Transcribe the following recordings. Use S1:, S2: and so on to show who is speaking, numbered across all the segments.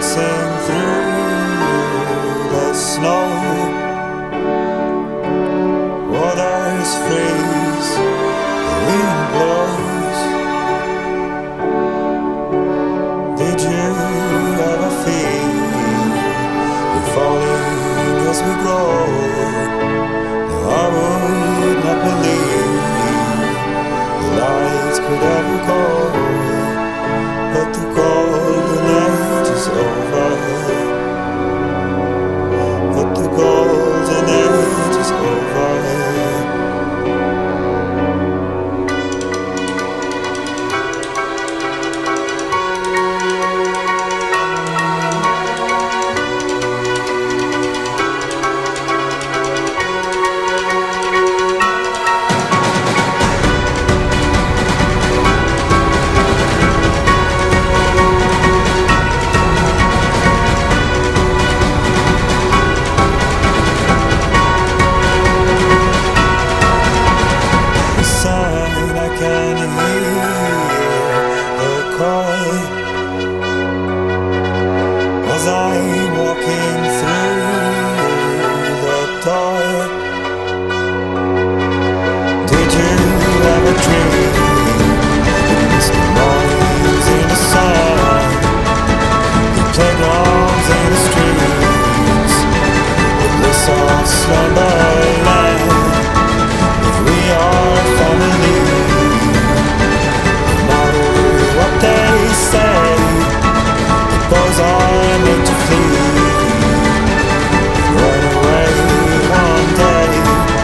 S1: dancing through the snow. Waters freeze, the wind blows. Did you ever feel we're falling as we grow? No, I would not believe the lights could ever go, but the golden age is over. But the golden age is over. As I'm walking through the door, did you ever dream it's the mornings in the sun, the playgrounds in the streets, the bliss of slumberland? We are family, no matter what they say. Boys are made to flee, run away one day.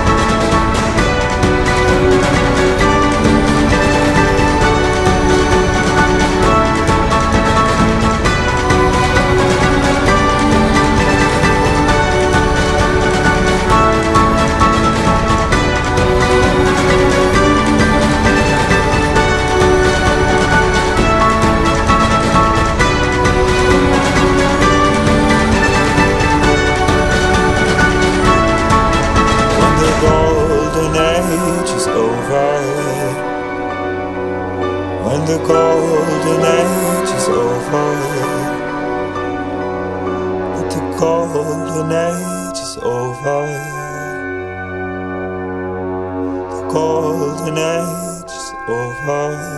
S1: When the golden age is over, but the golden age is over. The golden age is over.